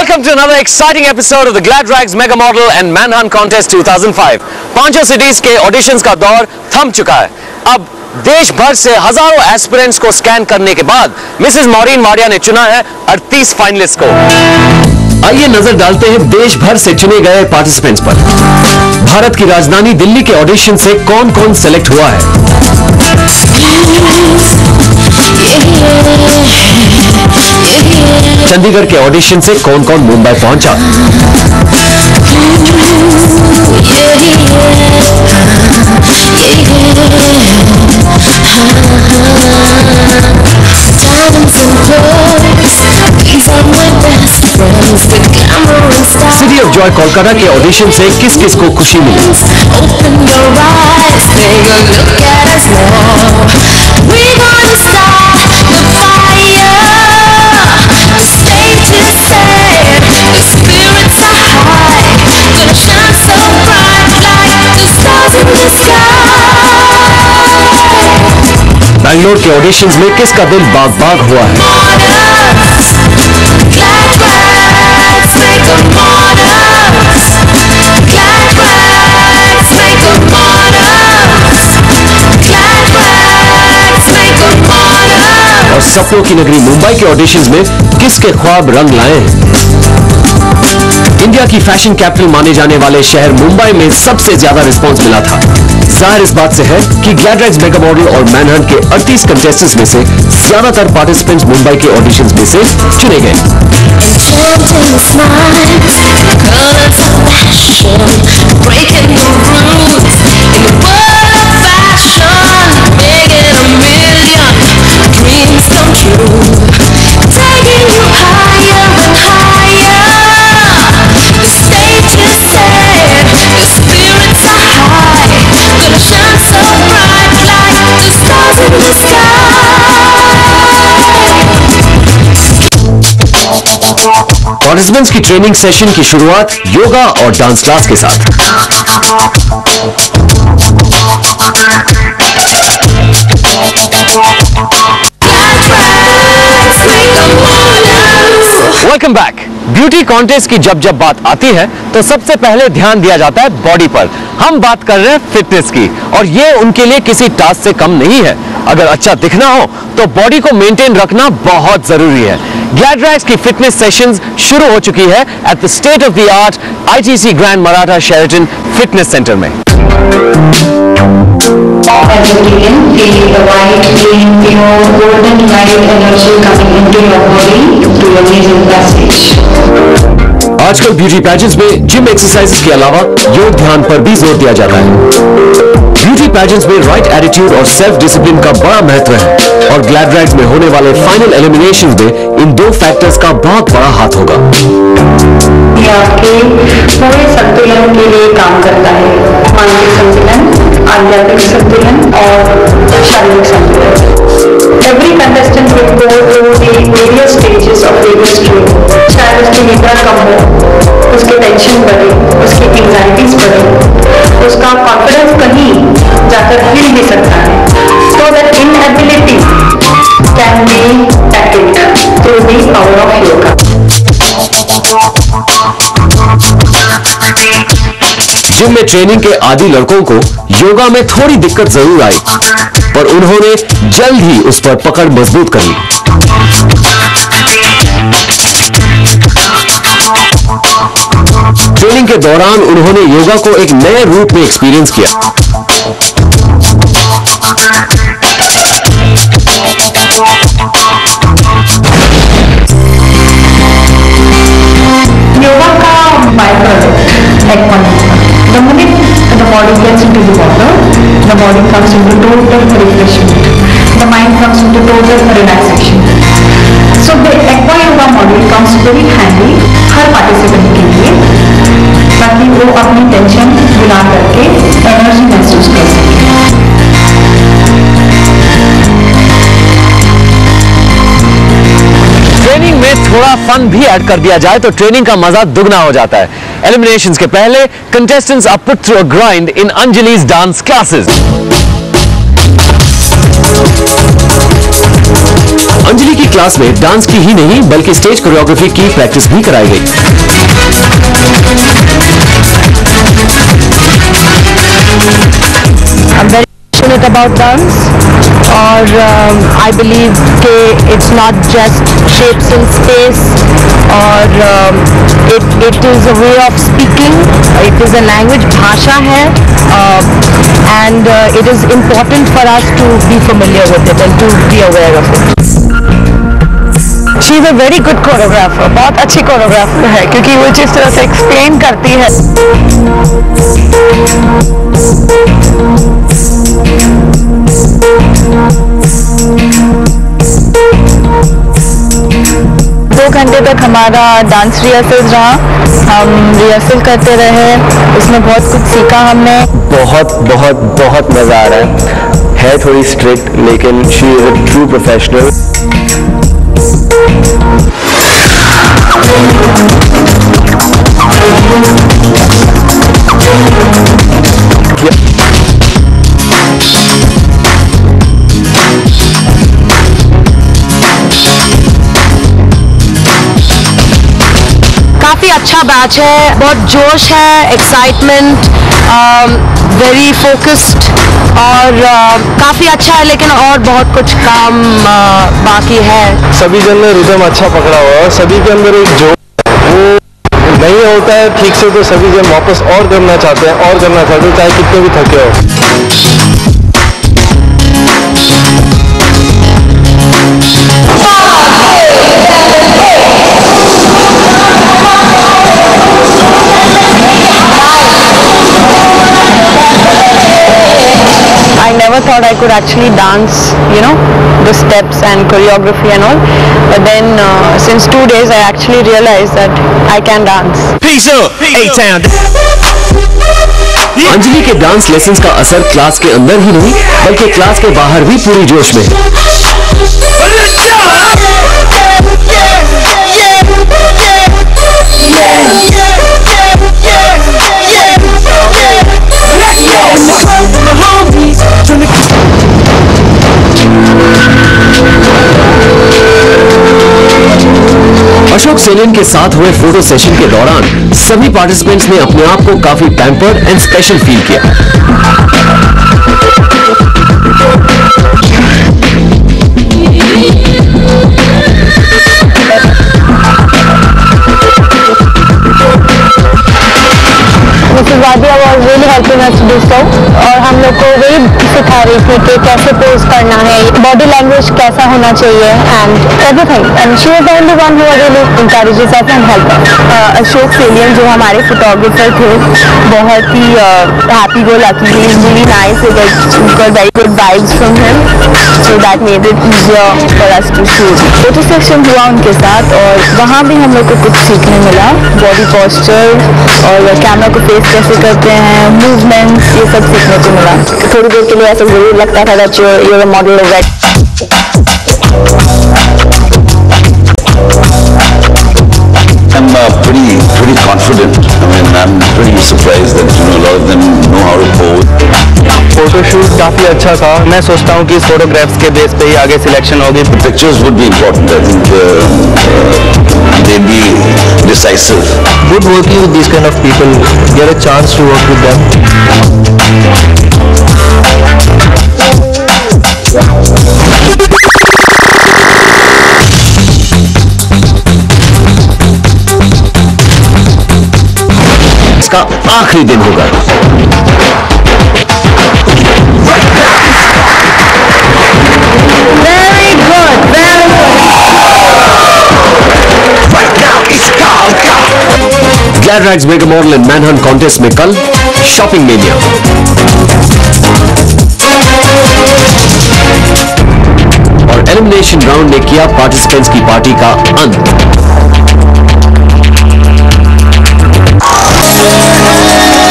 Welcome to another exciting episode of the Glad Rags Mega Model and Manhunt Contest 2005. पांचों cities के auditions का दौर थम चुका है। अब देश भर से हजारों एस्पिरेंट्स को स्कैन करने के बाद मिसेस मॉरीन वाडिया ने चुना है 38 फाइनलिस्ट को। आइए नजर डालते हैं देश भर से चुने गए पार्टिसिपेंट्स पर। भारत की राजधानी दिल्ली के ऑडिशन से कौन-कौन सेलेक्ट हुआ है? चंडीगढ़ के ऑडिशन से कौन-कौन मुंबई पहुंचा? सिटी ऑफ जॉय कोलकाता के ऑडिशन से किस-किस को खुशी मिली? बैंगलोर के ऑडिशंस में किसका दिल बाग-बाग हुआ है? और सपनों की नगरी मुंबई के ऑडिशंस में किसके ख्वाब रंग लाए हैं? इंडिया की फैशन कैपिटल माने जाने वाले शहर मुंबई में सबसे ज्यादा रिस्पांस मिला था। जाहिर इस बात से है कि ग्लैड रैग्स मेगा मॉडल और मैनहंट के 38 कंटेस्टेंट्स में से ज्यादातर पार्टिसिपेंट्स मुंबई के ऑडिशंस में से चुने गए। पार्टिसिपेंट्स की ट्रेनिंग सेशन की शुरुआत योगा और डांस क्लास के साथ। Welcome back. ब्यूटी कॉन्टेस्ट की जब बात आती है तो सबसे पहले ध्यान दिया जाता है बॉडी पर। हम बात कर रहे हैं फिटनेस की, और ये उनके लिए किसी टास्क से कम नहीं है। अगर अच्छा दिखना हो तो बॉडी को मेंटेन रखना बहुत जरूरी है। ग्लैड रैग्स की फिटनेस सेशंस शुरू हो चुकी है at the state of the art ITC grand Maratha Sheraton fitness centre में। आजकल ब्यूटी पैजेंट्स में जिम एक्सरसाइजेस के अलावा योग ध्यान पर भी जोर दिया जाता है। ब्यूटी पैजेंट्स में राइट एटीट्यूड और सेल्फ डिसिप्लिन का बड़ा महत्व है, और ग्लैड रैग्स में होने वाले फाइनल एलिमिनेशंस में इन दो फैक्टर्स का बहुत बड़ा हाथ होगा। ये आपके पूरे संतुलन के लिए काम करता है। मानसिक संतुलन, आध्यात्मिक संतुलन और शारीरिक संतुलन। Every contestant will go through the various stages of various training. चाहे उसकी निद्रा कम हो, उसके टेंशन बढ़े, उसकी एंजाइटीज बढ़े, उसका कॉन्फिडेंस कहीं जाकर हिल भी सकता है। So that inability can be tackled through the power of yoga. जिम में ट्रेनिंग के आदी लड़कों को योगा में थोड़ी दिक्कत जरूर आई, पर उन्होंने जल्द ही उस पर पकड़ मजबूत कर ली। ट्रेनिंग के दौरान उन्होंने योगा को एक नए रूप में एक्सपीरियंस किया। योगा का the minute the body gets into the water, the body comes into total refreshment, the mind comes into total relaxation. So the aqua yoga model comes very handy हर पार्टिसिपेंट के लिए, ताकि वो अपनी टेंशन भुला करके एनर्जी महसूस कर सके। ट्रेनिंग में थोड़ा फन भी ऐड कर दिया जाए तो ट्रेनिंग का मजा दुगना हो जाता है। एलिमिनेशंस के पहले contestants are put through a grind in Anjali's dance classes. Anjali की क्लास में डांस की ही नहीं बल्कि स्टेज कोरियोग्राफी की प्रैक्टिस भी कराई गई। I'm very passionate about dance और I believe कि it's not just shapes in space और it is a way of speaking, it is a language, भाषा है and it is important for us to be familiar with it and to be aware of it. She is a very good choreographer, बहुत अच्छी choreographer है क्योंकि वो जिस तरह से explain करती है। 2 घंटे तक हमारा डांस रिहर्सल रहा, हम रिहर्सल करते रहे, उसमें बहुत कुछ सीखा हमने। बहुत बहुत बहुत मज़ा आ रहा है थोड़ी स्ट्रिक्ट लेकिन she is a true professional. काफ़ी अच्छा बैच है, बहुत जोश है, एक्साइटमेंट, वेरी फोकस्ड और काफ़ी अच्छा है लेकिन और बहुत कुछ काम बाकी है। सभी जन ने रिदम अच्छा पकड़ा हुआ है, सभी के अंदर एक जोश वो नहीं होता है ठीक से, तो सभी जन वापस और करना चाहते हैं चाहे कितने भी थके हो। I never thought I could actually dance, you know, the steps and choreography and all. But then since 2 days I actually realized that I can dance. Peace up, A-Town. Anjali के डांस लेसन्स का असर class के अंदर ही नहीं बल्कि class के बाहर भी पूरी जोश में। अशोक सेलेन के साथ हुए फोटो सेशन के दौरान सभी पार्टिसिपेंट्स ने अपने आप को काफी पैम्पर्ड एंड स्पेशल फील किया। Vadia was really helping us to do so और हम लोग को वही सिखा रही थी कि कैसे पोज करना है, बॉडी लैंग्वेज कैसा होना चाहिए and everything and she was the only one who really encourages us and help us. Ashok सेलियन जो हमारे फोटोग्राफर थे बहुत ही happy go lucky, he is really nice, we got very good vibes from him so that made it easier for us to shoot. Photo section हुआ उनके साथ और वहाँ भी हम लोग को कुछ सीखने मिला, बॉडी पोस्चर और कैमरा को फेस कैसे करते हैं, मूवमेंट्स, ये सब सीखने को मिला। थोड़ी देर के लिए ऐसा जरूर लगता था that you're a model of that. I'm pretty confident. I mean, I'm pretty surprised that a lot of them know how to pose. Photoshoot काफ़ी अच्छा था, मैं सोचता हूँ कि इस फोटोग्राफ्स के बेस पे ही आगे सिलेक्शन होगी। Pictures would be important. I think they'd be decisive. Good working with these kind of people, get a chance to work with them. इसका आखिरी दिन होगा। Very good, very good. Gladrags mega model and Manhunt contest में कल shopping mania और elimination round ने किया participants की पार्टी का अंत।